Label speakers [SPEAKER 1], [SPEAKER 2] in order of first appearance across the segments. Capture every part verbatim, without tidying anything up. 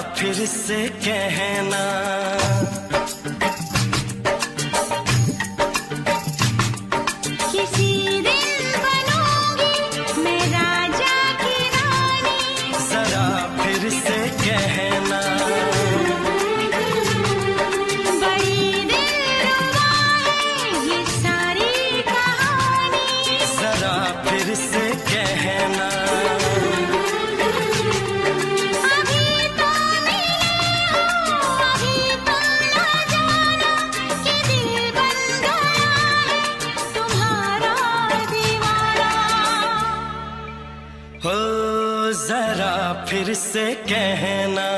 [SPEAKER 1] फिर से कहना,
[SPEAKER 2] किसी दिन बनूंगी मैं राजा की रानी,
[SPEAKER 1] जरा फिर से कहना,
[SPEAKER 2] बड़ी दिलरुबा है ये सारी कहानी,
[SPEAKER 1] जरा फिर से कहना,
[SPEAKER 2] अभी तो मिले हो अभी तुम ना जाना कि दिल बन गया है तुम्हारा दीवाना।
[SPEAKER 1] हो जरा फिर से कहना,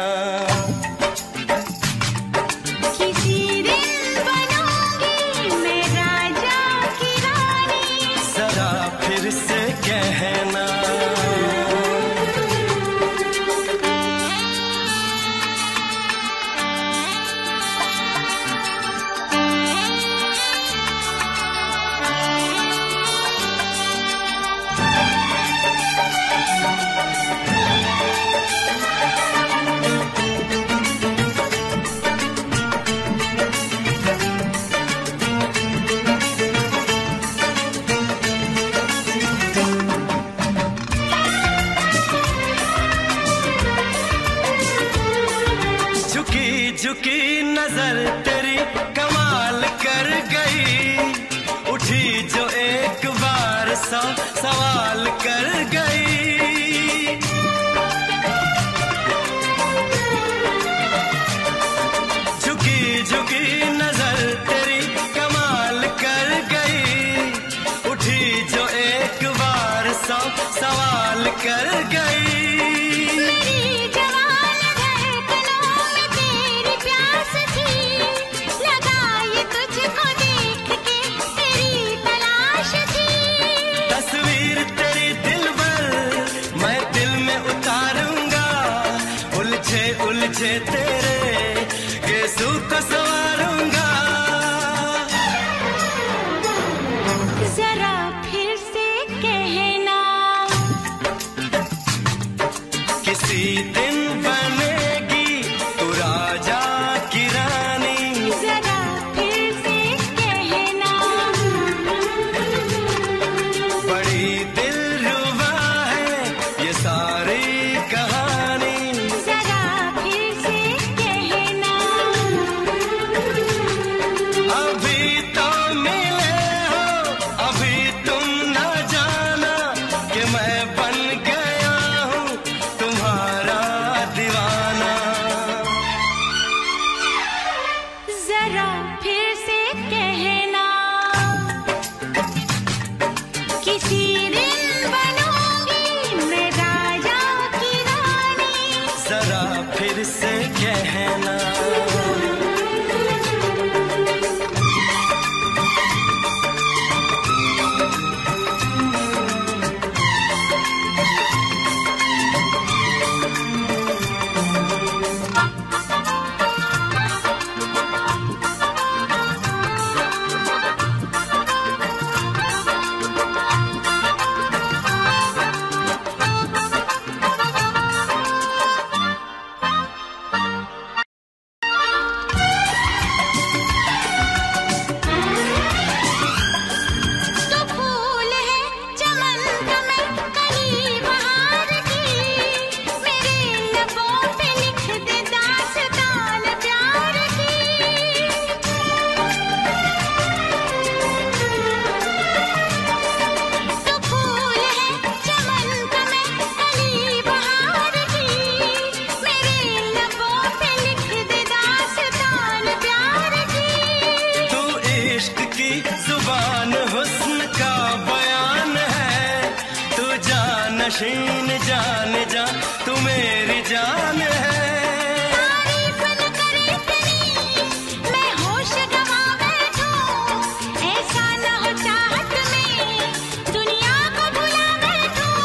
[SPEAKER 2] किसी दिन बनूंगी मैं राजा की रानी,
[SPEAKER 1] जरा फिर से कहना, झुकी झुकी नजर तेरी कमाल कर गई, उठी जो एक बार सौ सवाल कर गई, झुकी झुकी नजर तेरी कमाल कर गई, उठी जो एक बार सौ सवाल कर गई,
[SPEAKER 2] मेरी जवान धड़कनों में तेरी प्यास थी, लगाई तुझको देख के तेरी तलाश थी,
[SPEAKER 1] तस्वीर तेरी दिल भर मैं दिल में उतारूंगा, उलझे उलझे तेरे गेसू को संवारूंगा,
[SPEAKER 2] जरा फिर से कहना,
[SPEAKER 1] किसी दिन बनेगी तू राजा की रानी,
[SPEAKER 2] जरा फिर से कहना,
[SPEAKER 1] बड़ी दिलरुबा है ये सारी कहानी,
[SPEAKER 2] जरा फिर से कहना,
[SPEAKER 1] अभी तो मिले हो अभी तुम ना जाना कि मैं बन गया हूँ तुम्हारा दीवाना,
[SPEAKER 2] जरा फिर से कहना, किसी दिन बनूंगी मैं राजा की रानी,
[SPEAKER 1] जरा फिर से कहना,
[SPEAKER 2] तो फूल है चमन का मैं कहीं बहार की, मेरे लबों पे लिख दे दास्तान प्यार की, तो फूल है चमन का मैं कहीं बहार की, मेरे लबों पे लिख दे दास्तान प्यार की,
[SPEAKER 1] तू इश्क की जुबान हुस्न का बयान है, तू जानशीन जान जा तू मेरी जान है,
[SPEAKER 2] तारीफ न करे तेरी मैं होश गवा बैठूं, ऐसा न हो चाहत में दुनिया को भुला बैठूं,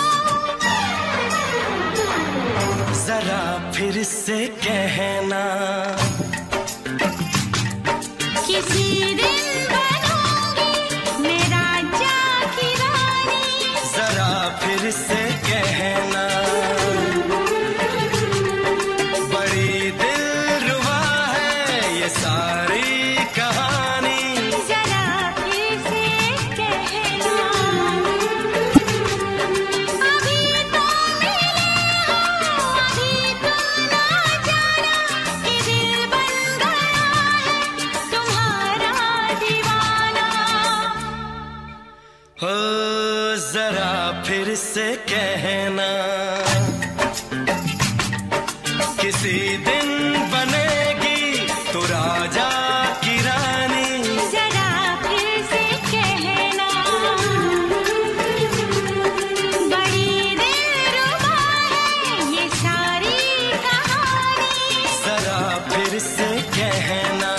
[SPEAKER 1] जरा फिर से कहना,
[SPEAKER 2] किसी दिन बनूंगी मैं राजा की रानी,
[SPEAKER 1] जरा फिर से कहना, से कहना, किसी दिन बनेगी तू राजा की रानी।
[SPEAKER 2] जरा फिर से कहना, बड़ी दिलरुबा है ये सारी कहानी।
[SPEAKER 1] जरा फिर से कहना,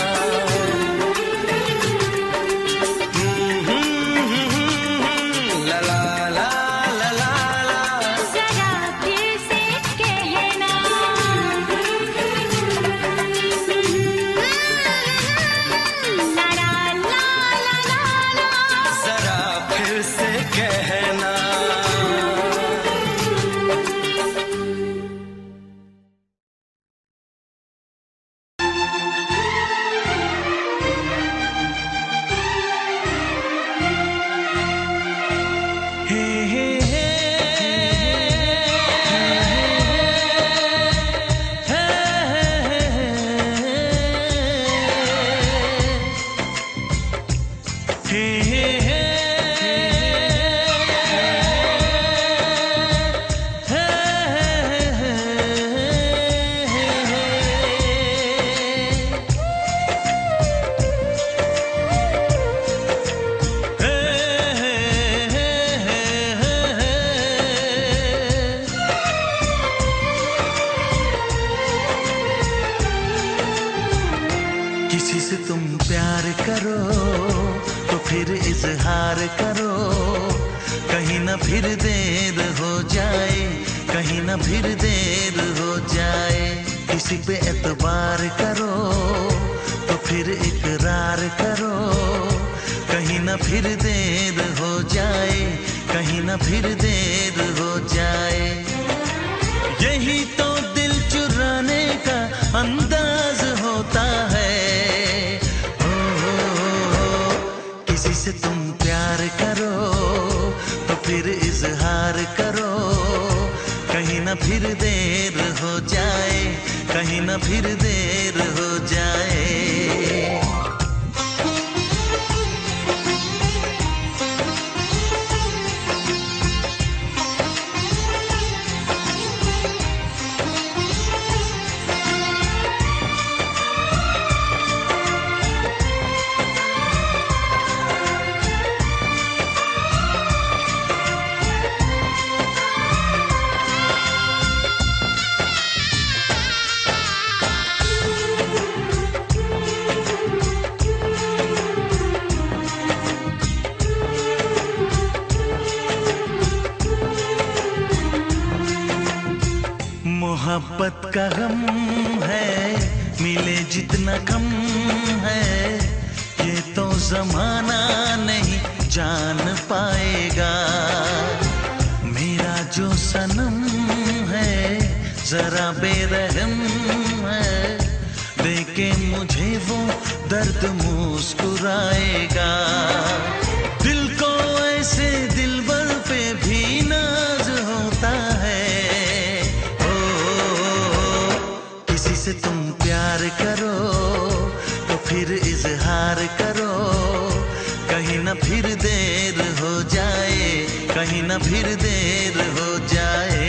[SPEAKER 1] मोहब्बत का गम है मिले जितना कम है, ये तो जमाना नहीं जान पाएगा। मेरा जो सनम है जरा बेरहम है, देखे मुझे वो दर्द मुस्कुराएगा। दिल को ऐसे दिलबर पे भी नाज होता है। से तुम प्यार करो तो फिर इजहार करो, कहीं ना फिर देर हो जाए, कहीं ना फिर देर हो जाए।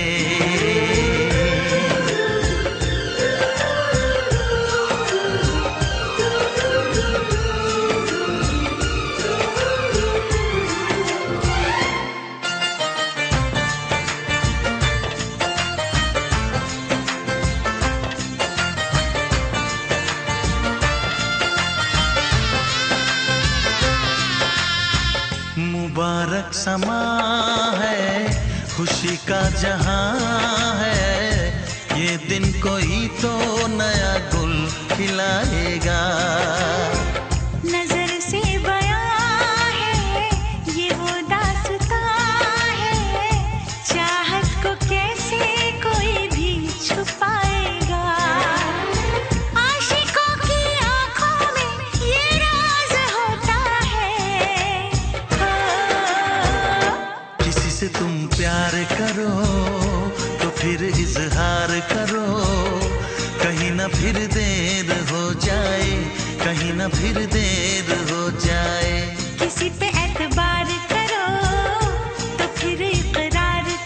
[SPEAKER 1] मुबारक समा है, खुशी का जहां है, ये दिन कोई तो नया गुल खिलाएगा।
[SPEAKER 2] नजर से बयां है ये वो दास्तां है, चाहत को कैसे कोई भी छुपाएगा। आशिकों की आंखों में ये राज होता है।
[SPEAKER 1] किसी से तुम प्यार करो तो फिर इजहार करो, कहीं ना फिर देर हो जाए, कहीं ना फिर देर हो जाए।
[SPEAKER 2] किसी पे एतबार करो तो फिर इकरार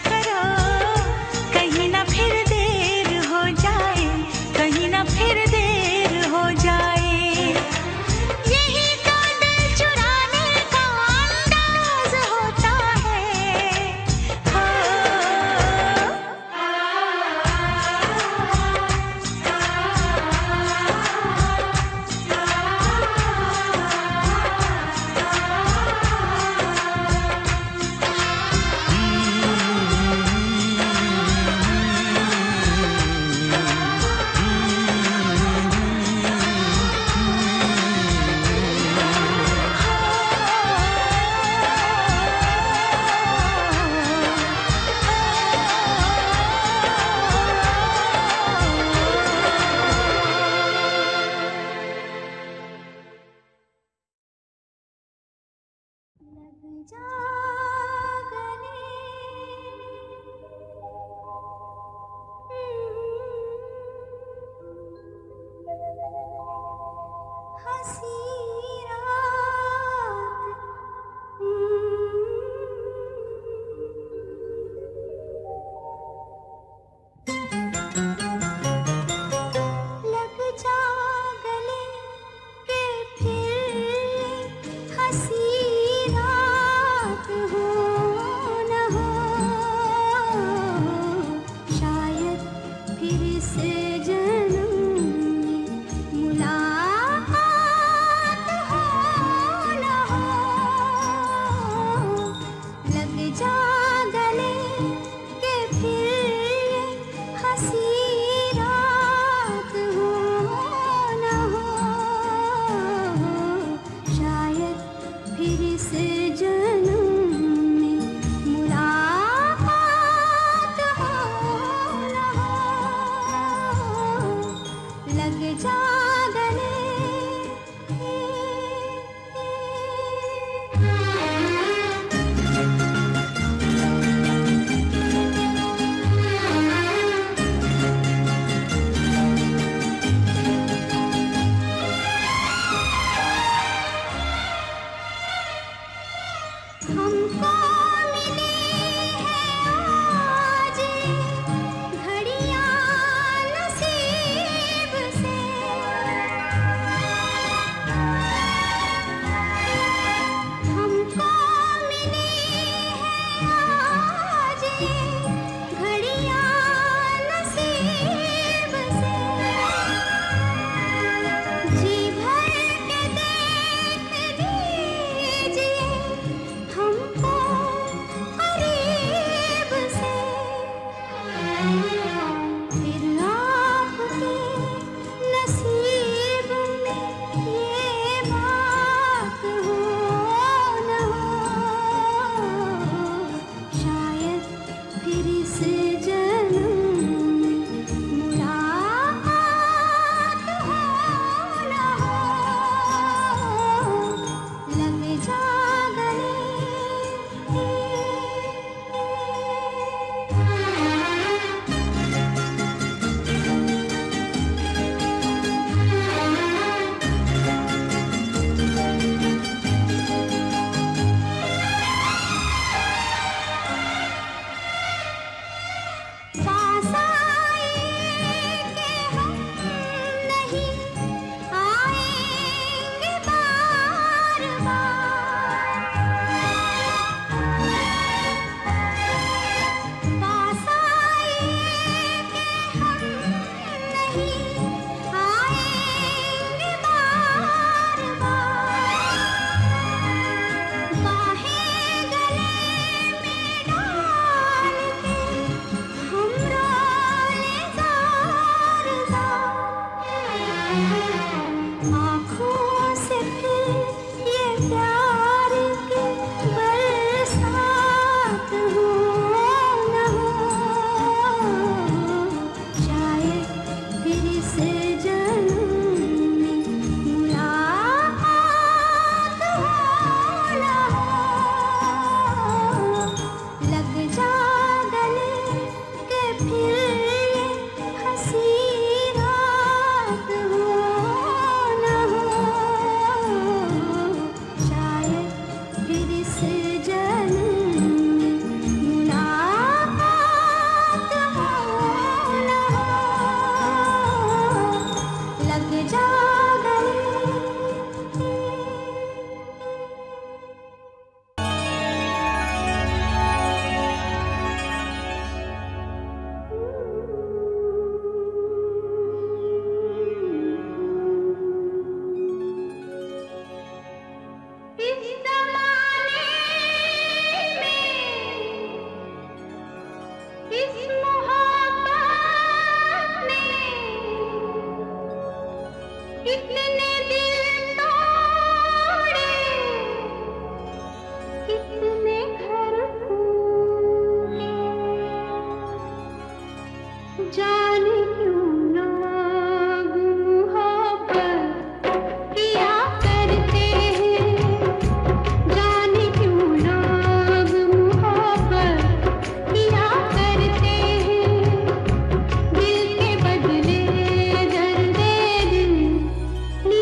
[SPEAKER 2] लिया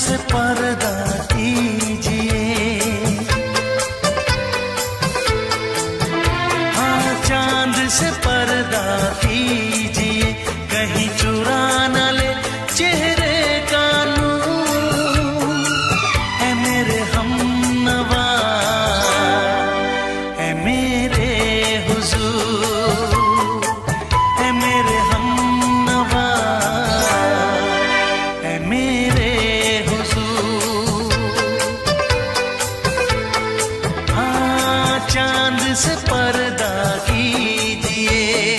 [SPEAKER 1] से पर्दा कीजिए, हाँ चांद से पर्दा कीजिए, कहीं चुरा न ले चेहरे का नूर। है मेरे हमनवा, है मेरे हुजूर, है मेरे हमनवा, है मेरे हुजूर। हाँ चांद से पर्दा कीजिए।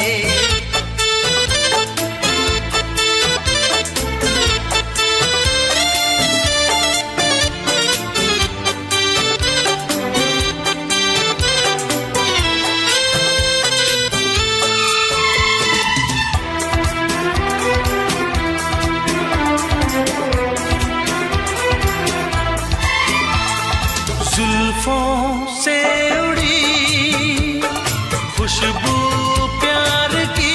[SPEAKER 1] जुल्फों से उड़ी खुशबू प्यार की,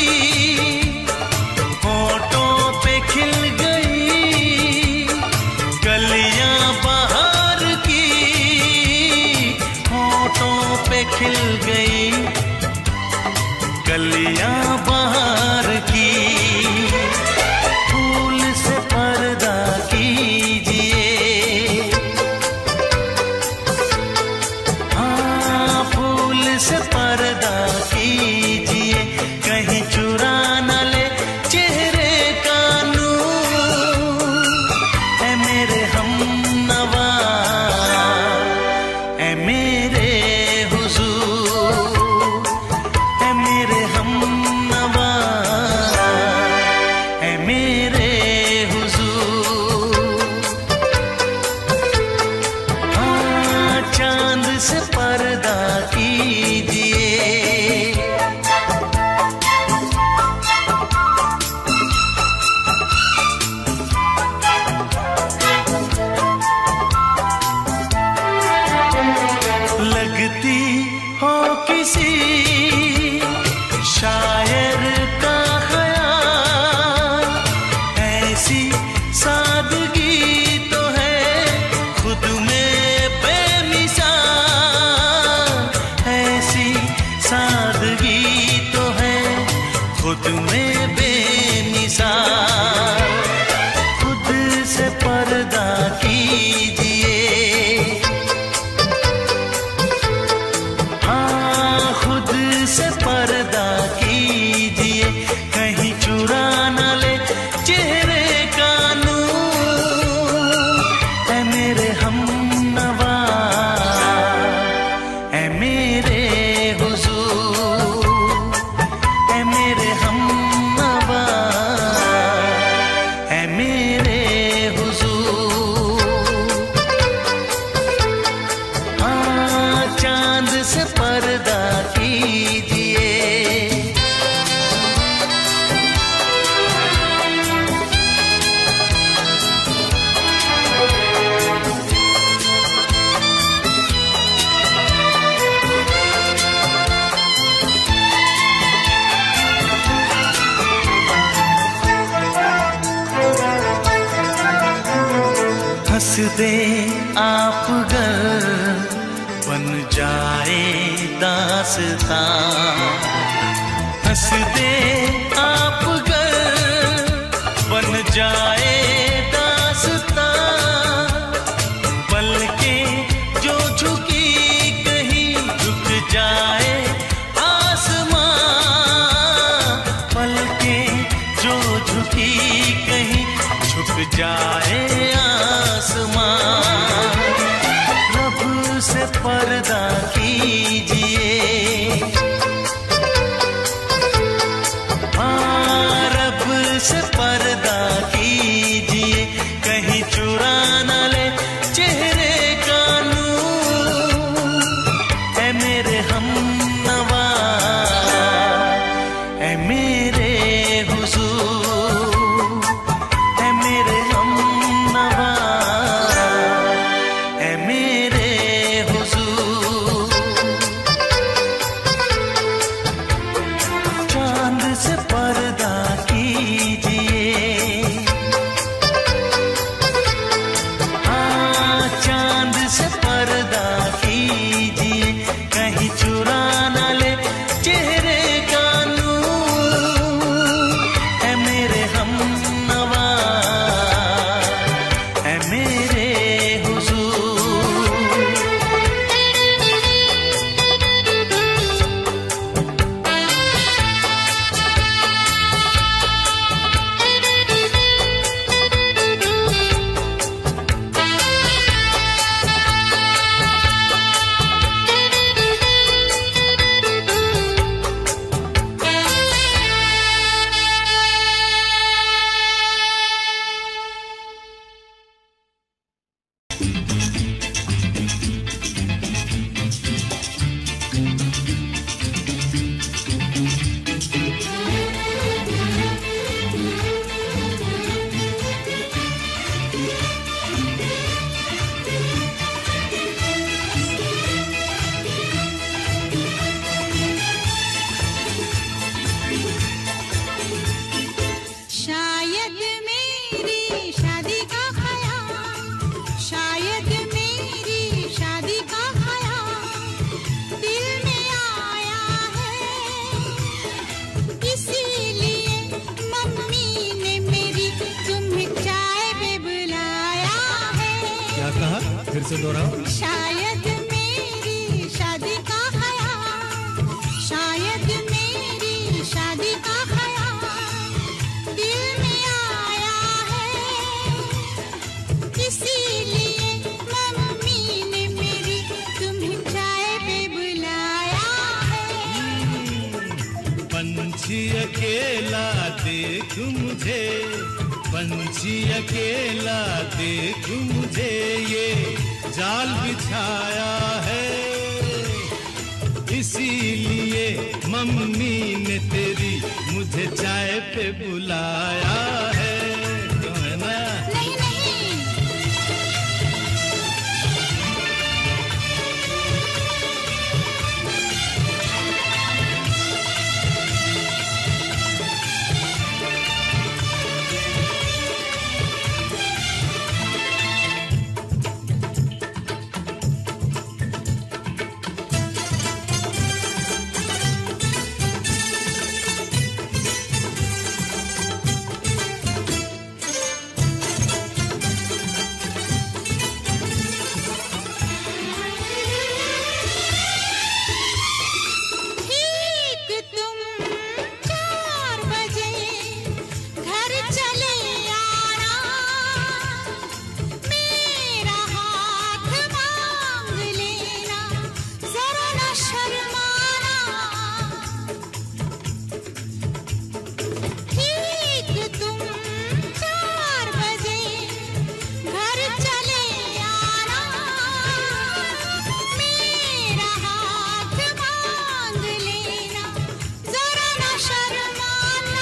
[SPEAKER 1] होठों पे खिल गई कलियां बहार की, होठों पे खिल गई कलियां बहार की। फूल से पर्दा कीजिए, से पर्दा कीजिए, कहीं चुरा न ले चेहरे का नूर। है मेरे हमनवा, है मेरे हुजूर, है मेरे हमनवा, है मेरे हुजूर। हाँ चांद से पर्दा कीजिए। लगती हो किसी शायर का ख्याल, ऐसी सादगी तो है खुद में बेमिसाल, ऐसी सादगी तो है खुद में बेमिसाल। खुद से पर्दा कीजिए, हाँ खुद से पर्दा कीजिए, कहीं चुरा न ले चेहरे का नूर। है मेरे हमनवा, है मेरे हुजूर, है मेरे हमनवा, है मेरे हुजूर। हाँ चांद से पर्दा कीजिए। हंस दे आप गर बन जाए दास्तां, हंस दे आप गर बन जाए दास्तां। पलकें जो झुकी कहीं झुक जाए आसमां, पलकें जो झुकी कहीं झुक जाए आसमां। रब से पर्दा कीजिए, हाँ रब से पर्दा कीजिए, कहीं चुरा न ले चेहरे का नूर। है मेरे हमनवा, है मेरे हुजूर, है मेरे हमनवा, है मेरे हुजूर।
[SPEAKER 2] शायद मेरी शादी का ख्याल, शायद मेरी शादी का ख्याल दिल में आया है, इसीलिए मम्मी ने मेरी तुम्हें चाय पे बुलाया है।
[SPEAKER 3] क्या कहा? फिर से दोहराओ।
[SPEAKER 2] शायद मेरी शादी का ख्याल, शायद मेरी शादी का ख्याल दिल में आया है, इसीलिए मम्मी ने मेरी तुम्हें चाय पे बुलाया है।
[SPEAKER 1] पंछी अकेला देख मुझे, पंछी अकेला देख मुझे, ये जाल बिछाया है, इसीलिए मम्मी ने तेरी मुझे चाय पे बुलाया है। क्यों है ना?
[SPEAKER 2] नहीं नहीं, ठीक तुम चार बजे घर चले आना, मेरा हाथ मांग लेना, जरा न शर्माना। ठीक तुम चार बजे घर चले आना, मेरा हाथ मांग लेना, जरा न शर्माना।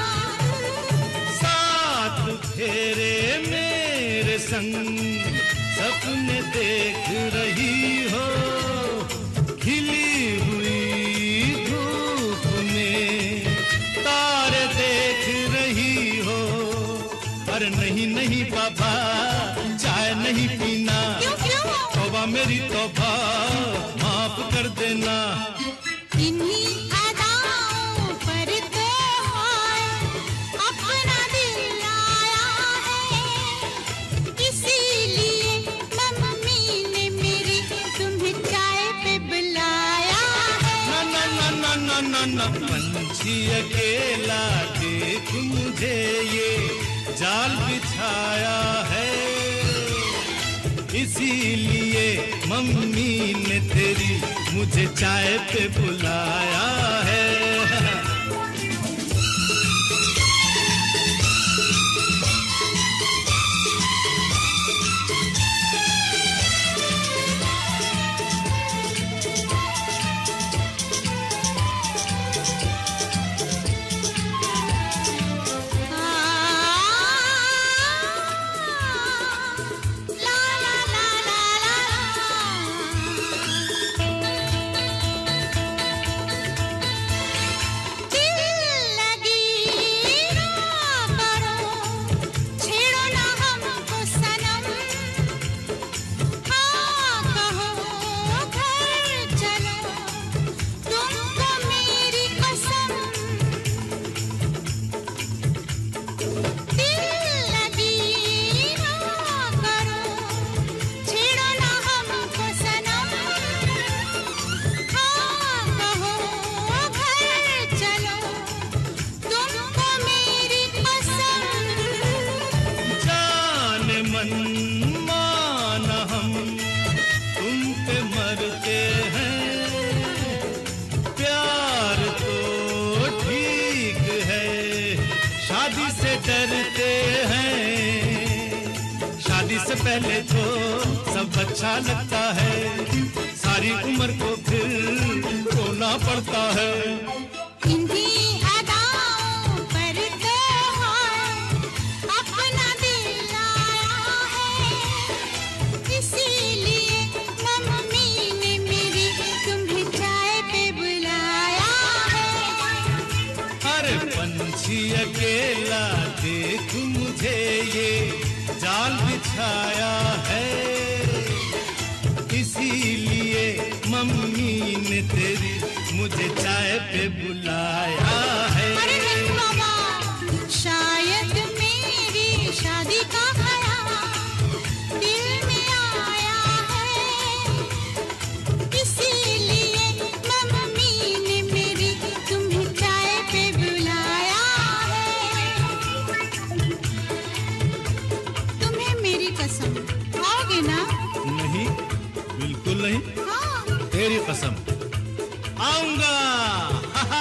[SPEAKER 1] साथ फेरे मेरे संग सपने देख रही हो, खिली हुई धूप में तारे देख रही हो। अरे नहीं नहीं पापा, चाय नहीं पीना,
[SPEAKER 2] क्यों क्यों?
[SPEAKER 1] तौबा मेरी तौबा, माफ कर देना।
[SPEAKER 2] इन्हीं अदाओं पर तो है अपना दिल आया है, इसीलिए मम्मी ने मेरी तुम्हें चाय पे बुलाया है।
[SPEAKER 1] ना ना ना ना ना ना ना, पंछी अकेला देख मुझे, ये जाल बिछाया है, इसीलिए मम्मी ने तेरी मुझे चाय पे बुलाया है।
[SPEAKER 2] ला ला ला ला ला, दिल लगी ना करो, छेड़ो ना हमको सनम, हाँ कहो घर चलो, तुमको मेरी कसम। दिल लगी ना करो, छेड़ो ना हमको सनम, हाँ कहो घर चलो, तुमको मेरी कसम।
[SPEAKER 1] जान मन मान हम तुम पे मरते हैं, प्यार तो ठीक है, शादी से डरते हैं। शादी से पहले तो सब अच्छा लगता है, सारी उम्र को फिर रोना पड़ता है।
[SPEAKER 2] इन्हीं अदाओं पर तो है अपना दिल आया है, इसीलिए मम्मी ने मेरी तुम्हें चाय पे बुलाया है।
[SPEAKER 1] अरे पंछी अकेला देख
[SPEAKER 4] सिखाया है, इसीलिए मम्मी ने तेरी मुझे चाय पे बुलाया है।
[SPEAKER 2] अरे नहीं बाबा, शायद मेरी शादी का ख्याल दिल में आया है, इसीलिए मम्मी ने मेरी तुम्हें चाय पे बुलाया है। तुम्हें मेरी कसम, आओगे ना?
[SPEAKER 4] नहीं, बिल्कुल नहीं।
[SPEAKER 2] हाँ।
[SPEAKER 4] तेरी कसम, आऊंगा। हा हा।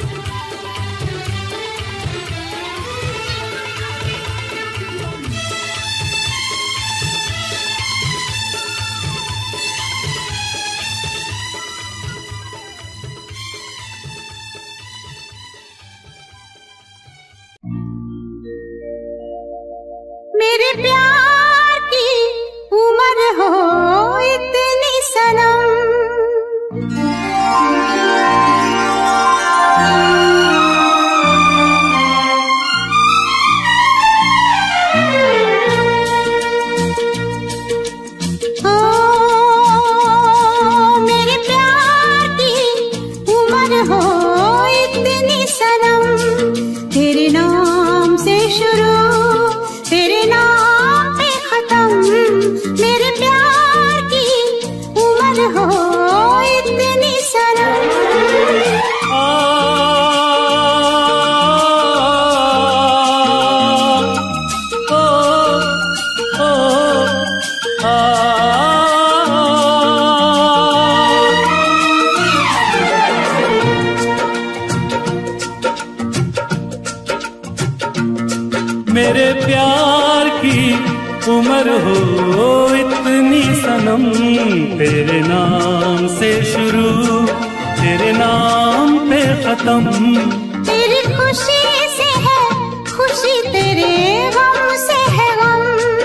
[SPEAKER 2] मेरे प्यार की उम्र हो इतनी सनम, ओ मेरे प्यार की उम्र हो इतनी सनम, तेरे नाम से शुरू तेरे नाम पे खत्म, मेरे प्यार की उम्र हो इतनी सनम।
[SPEAKER 4] आ, ओ, ओ, आ, मेरे प्यार की उम्र हो इतनी सनम, तेरे नाम से शुरू तेरे नाम पे खत्म,
[SPEAKER 2] तेरी खुशी से है खुशी, तेरे गम से है गम,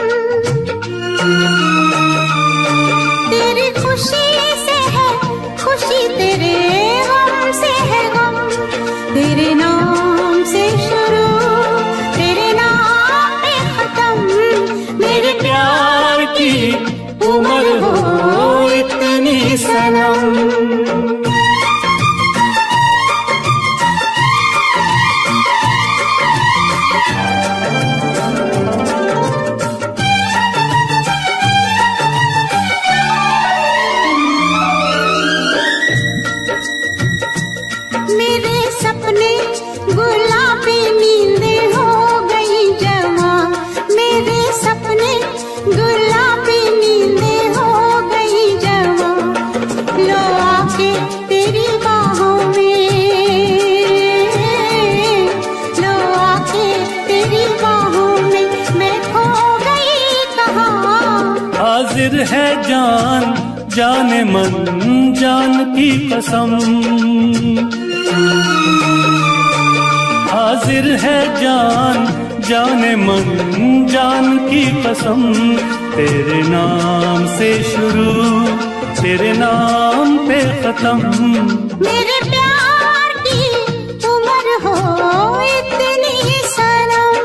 [SPEAKER 2] तेरी खुशी से है खुशी, तेरे गम से है गम, तेरे नाम से शुरू तेरे नाम पे खत्म, मेरे
[SPEAKER 4] प्यार की उम्र हो इतनी सनम।
[SPEAKER 2] मेरे सपने गुलाबी नींदें हो गई जवां, मेरे सपने गुलाबी नींदें हो गई जवां, लो आके तेरी बाहों में, लो आके तेरी बाहों में, मैं खो गई कहाँ।
[SPEAKER 4] हाजिर है जान जाने मन जान की कसम, हाजिर है जान जाने मन जान की कसम, तेरे नाम से शुरू तेरे नाम पे खत्म,
[SPEAKER 2] मेरे प्यार की उम्र हो इतनी सनम।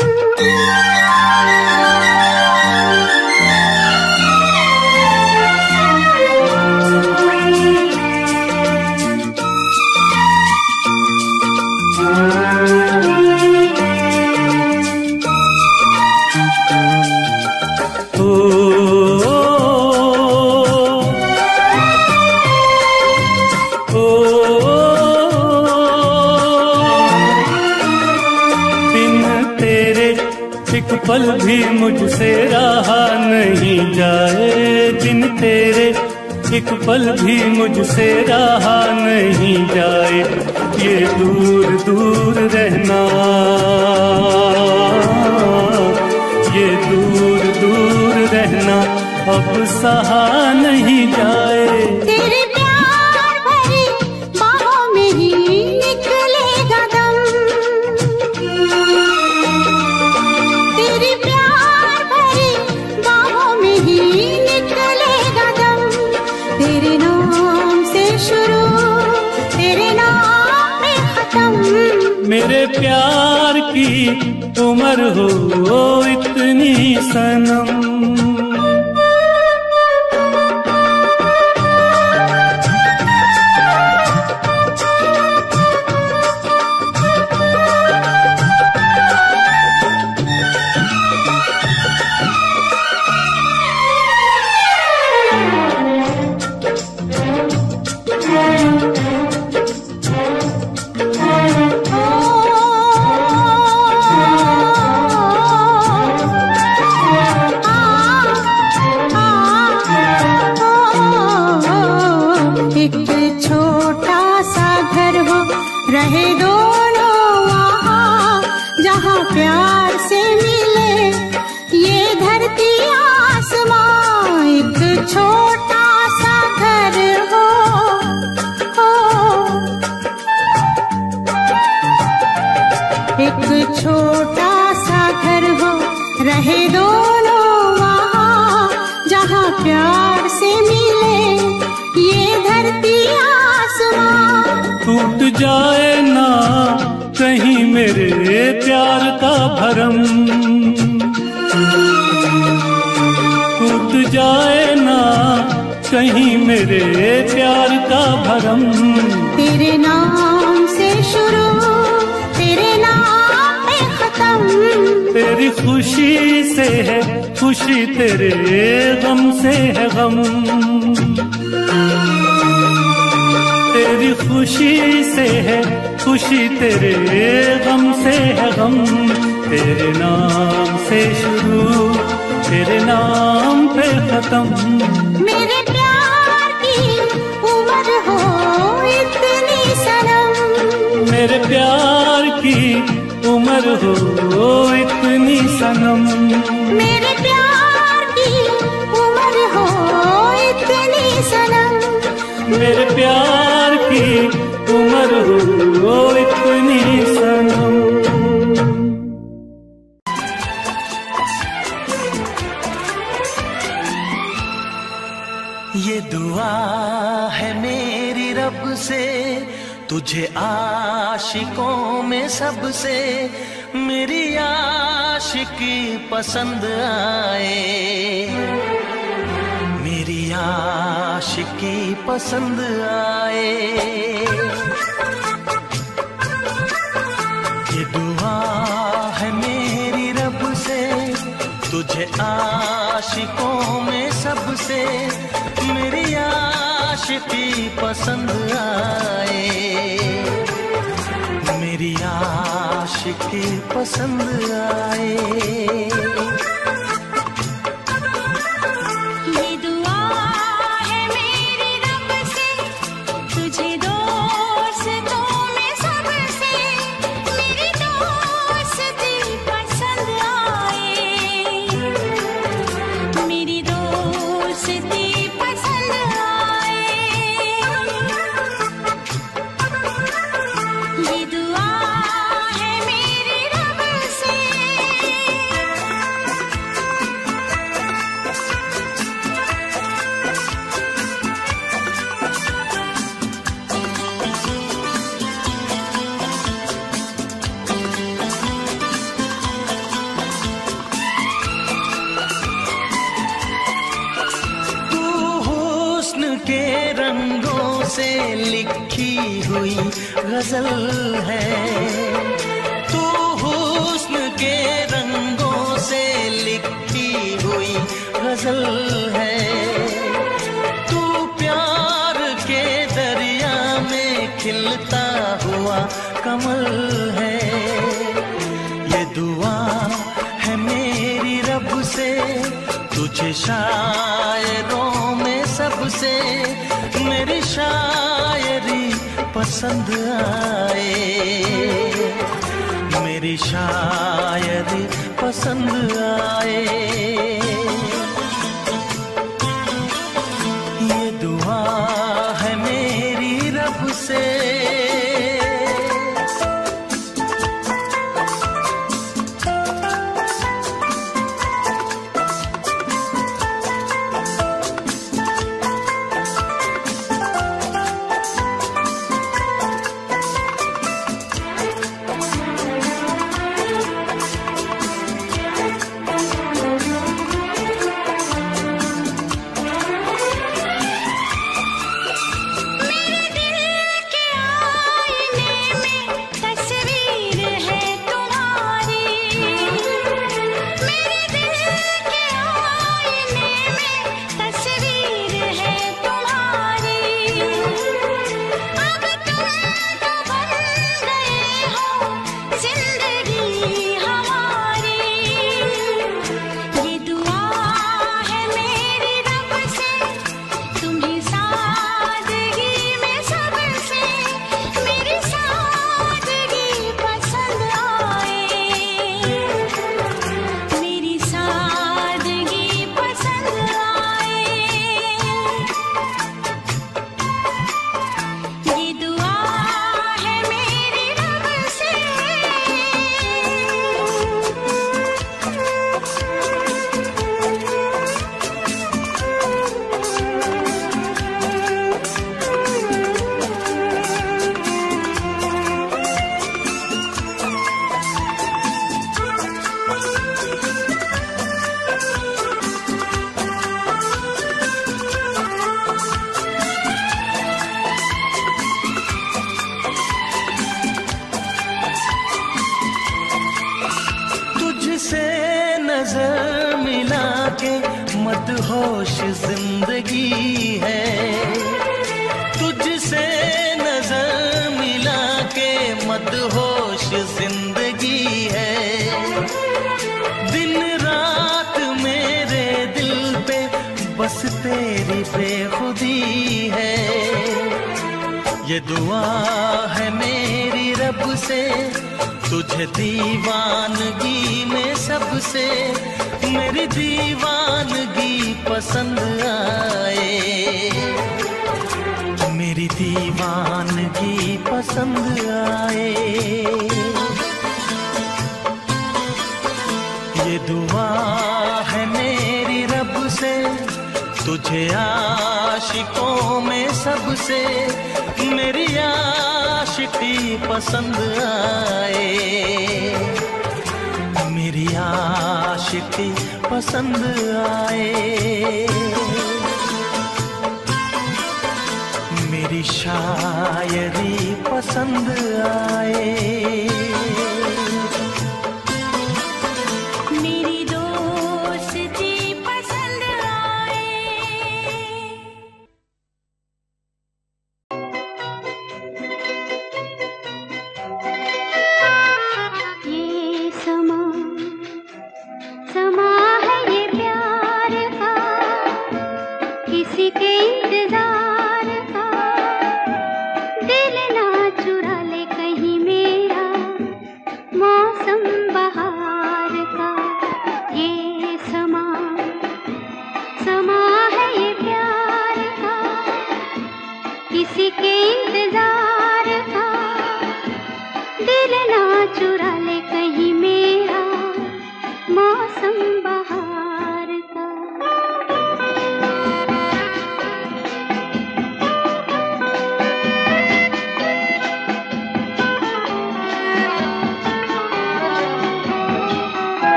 [SPEAKER 4] पल भी मुझसे रहा नहीं जाए, दिन तेरे एक पल भी मुझसे रहा नहीं जाए, ये दूर दूर रहना, ये दूर दूर रहना अब सहा नहीं जाए।
[SPEAKER 2] तेरे प्यार भरी बाहों में ही निकलेगा दम, तेरे प्यार भरी बाहों में ही निकलेगा दम, तेरे नाम से शुरू तेरे नाम पे खत्म,
[SPEAKER 4] मेरे प्यार की उम्र हो इतनी नहीं सनम।
[SPEAKER 2] रहे दोनों वहाँ जहाँ प्यार से मिले ये धरती आसमां। एक छोटा सा घर हो, हो एक छोटा सा घर हो, रहे दोनों वहाँ जहाँ प्यार से मिले ये धरती आसमां।
[SPEAKER 4] टूट जाए ना कहीं मेरे प्यार का भरम, टूट जाए ना कहीं मेरे प्यार का भरम।
[SPEAKER 2] तेरे नाम से शुरू तेरे नाम पे खत्म,
[SPEAKER 4] तेरी खुशी से है खुशी तेरे गम से है गम। तेरी खुशी से है खुशी तेरे गम से है गम। तेरे नाम से शुरू तेरे नाम पे खत्म।
[SPEAKER 2] मेरे प्यार की उम्र हो इतनी सनम,
[SPEAKER 4] मेरे प्यार की उम्र हो इतनी सनम।
[SPEAKER 2] मेरे प्यार की उम्र हो इतनी सनम,
[SPEAKER 4] मेरे प्यार की उम्र हो इतनी सनम।
[SPEAKER 1] ये दुआ है मेरी रब से तुझे आशिकों में सबसे मेरी आशिकी पसंद आए, मेरी आशिकी पसंद आए। ये दुआ है मेरी रब से तुझे आशिकों में सबसे मेरी आशिकी पसंद आए, मेरी आशिकी पसंद आए। गजल है तू हुस्न के रंगों से लिखी हुई गजल है, तू प्यार के दरिया में खिलता हुआ कमल है। ये दुआ है मेरी रब से तुझे शायरों में सबसे मेरी शायरी पसंद आए, मेरी शायरी पसंद आए। ये दुआ है मेरी रब से। नजर मिला के मदहोश जिंदगी है, तुझसे नजर मिला के मदहोश जिंदगी है। दिन रात मेरे दिल पे बस तेरी बेखुदी है। ये दुआ है मेरी रब से, तुझे दीवानगी में सबसे मेरी दीवानगी पसंद आए, मेरी दीवानगी पसंद आए। ये दुआ है मेरी रब से, तुझे आशिकों में सबसे मेरी आशिकी पसंद आए, मेरी आशिकी पसंद आए। मेरी शायरी पसंद आए।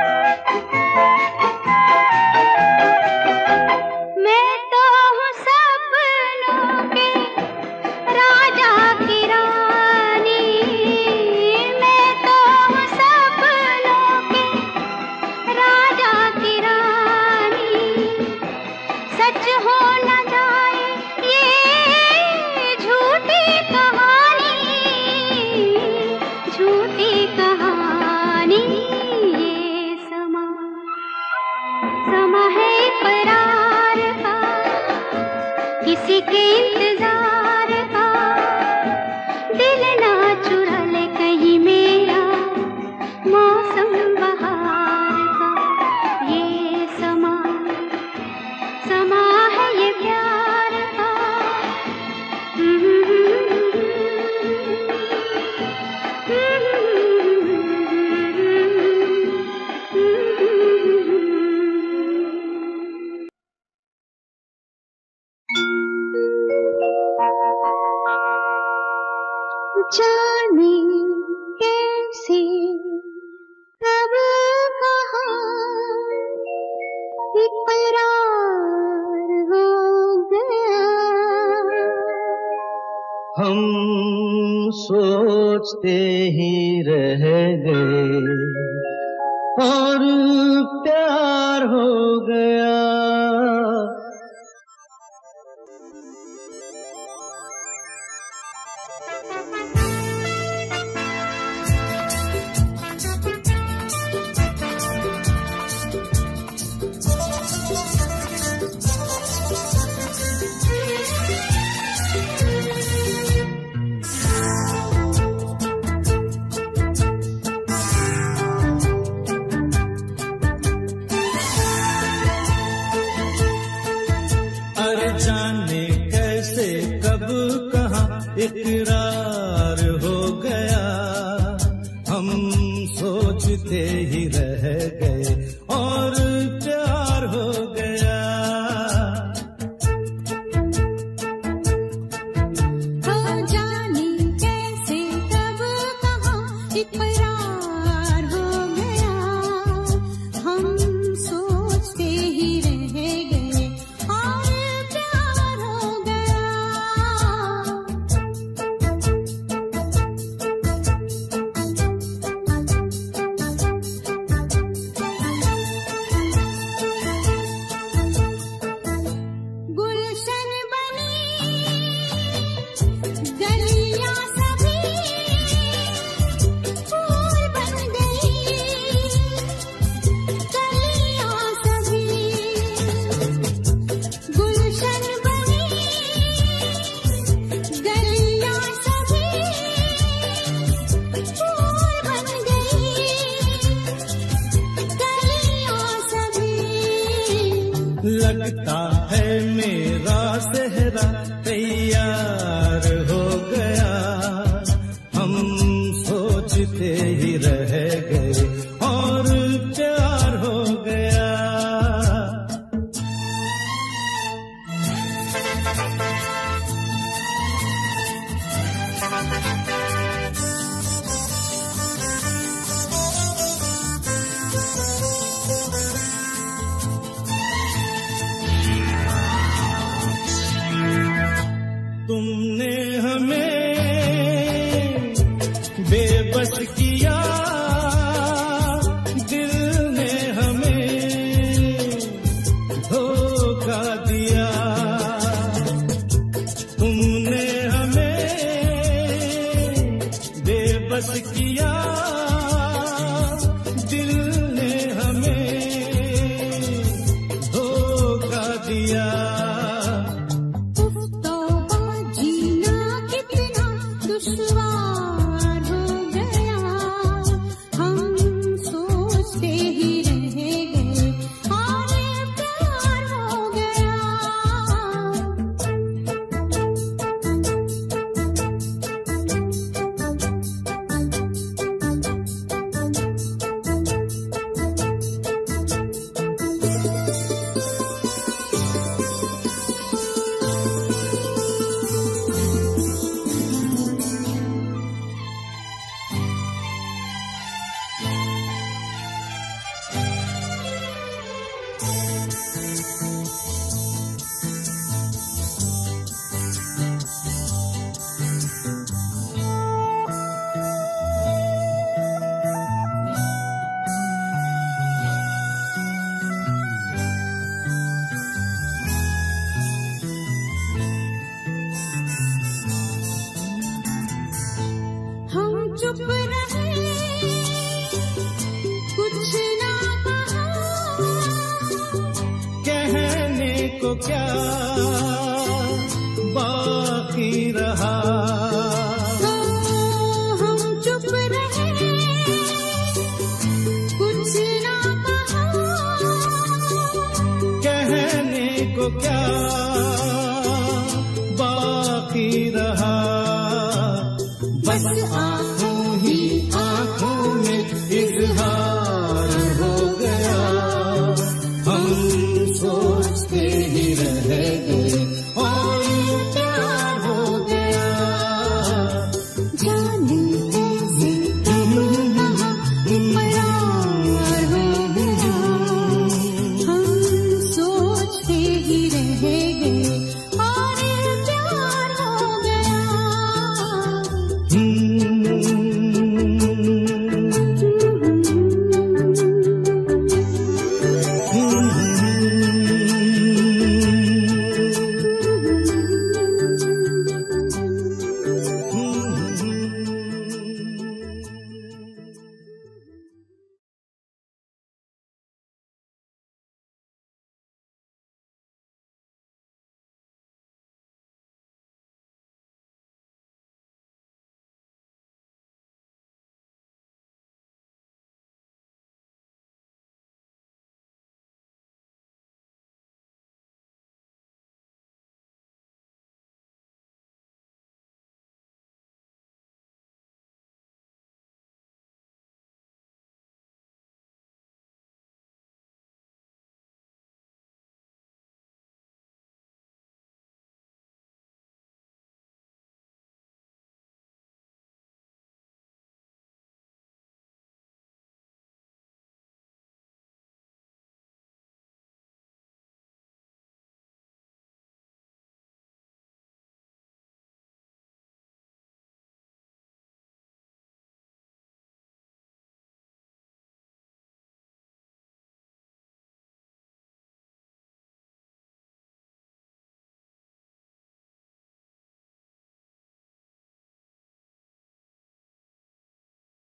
[SPEAKER 2] मैं तो हूँ सब के इंतजार का, दिल ना चुरा ले कहीं मेरा मौसम बहार का। ये समा समा है ये प्यार का। जाने कैसे कब कहाँ इकरार हो गया,
[SPEAKER 1] हम सोचते ही रह गए और प्यार हो गया। इकरार हो गया, हम सोचते ही रह गए और प्यार हो गया।
[SPEAKER 2] हो जाने कैसे कब कहाँ इकरार हो गया, हम सोचते ही रह गए और प्यार हो गया। गुलशन बनी गलियां सभी फूल बन गई, गलियां सभी गुलशन बनी गलियां सभी फूल बन गई, गलियां सभी।
[SPEAKER 1] लगता है मेरा सेहरा तैयार हो गया, हम सोचते ही रह गए और प्यार हो गया। तुमने हमें बेबस किया, दिल ने हमें धोखा दिया। तुमने हमें बेबस किया, दिल ने हमें धोखा दिया।
[SPEAKER 2] दुश्वार हो गया, हम सोचते ही रह गए और प्यार हो गया। चुप रहे, कुछ ना कहा,
[SPEAKER 1] कहने को क्या
[SPEAKER 2] ही